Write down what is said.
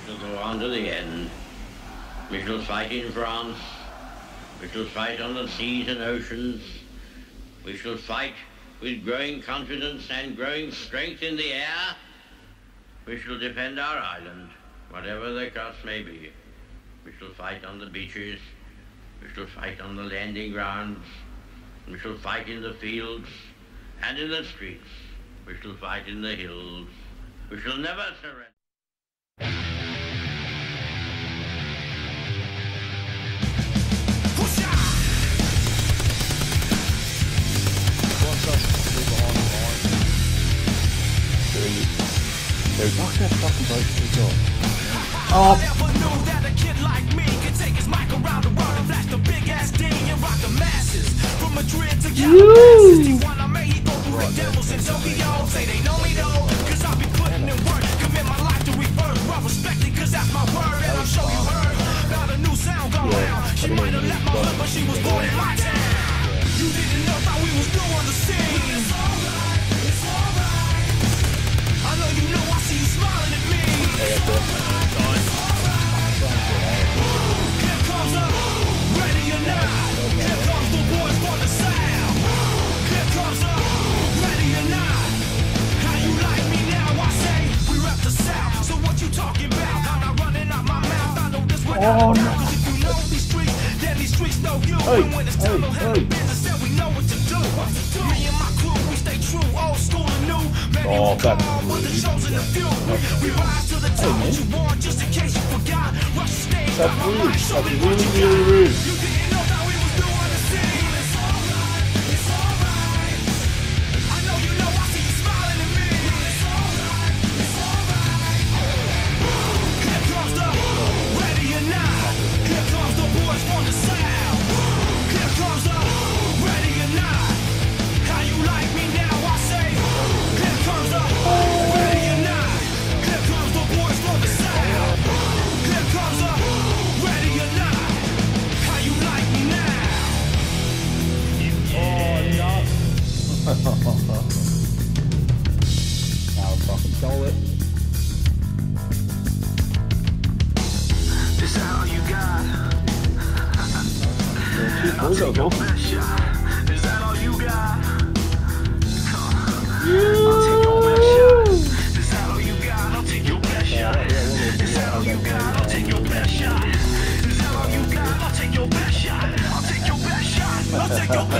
shall go on to the end. We shall fight in France. We shall fight on the seas and oceans. We shall fight with growing confidence and growing strength in the air. We shall defend our island, whatever the cost may be. We shall fight on the beaches. We shall fight on the landing grounds. We shall fight in the fields and in the streets. We shall fight in the hills. We shall never surrender. Knock that fucking boat to the door. Oh. I never knew that a kid like me could take his mic around the world and flash the big ass thing and rock the masses. From Madrid to Calabasas, Tijuana, Mexico, through the devils in Tokyo. Say they know me though, cause I'll be putting in work. Commit my life to rebirth. Well respected, cause that's my word. And I'll show you her. Got a new sound going out. She might have left my hood, but she was born in my town. You didn't know how we was new on the scene. It's alright, it's alright. I know you know, I see you smiling at me. Here comes the ready or not. Here comes the boys for the sound. Here comes the ready or not. How you like me now? I say we rep the South. So what you talking about? I'm not running out my mouth. I know this without a doubt. Cause if you know these streets, then these streets know you. And when it's time to handle business, then we know what to do. Me and my crew, we stay true, old school and new. Maybe we come on with the chosen and few. We rise to the top, what you want, just in case you forgot. Rush the stage, that's rude. That's really rude. You didn't know that we was new on the scene. It's alright, it's alright. I know you know, I see you smiling at me. It's alright, it's alright. Here comes the ready or not. Here comes the boys from the South. Here comes the ready or not. How you like me now? I say. Here comes the ready or not. Here comes the boys from the South. Here comes the ready or not. How you like me now? Now fucking stole it. Is that all you got? I'll take your best shot. Is that all you got? I'll take your best shot. Is that all you got? I'll take your best shot. Is that all you got? I'll take your best shot. Is that all you got? I'll take your best shot. I'll take your best shot. I'll take your best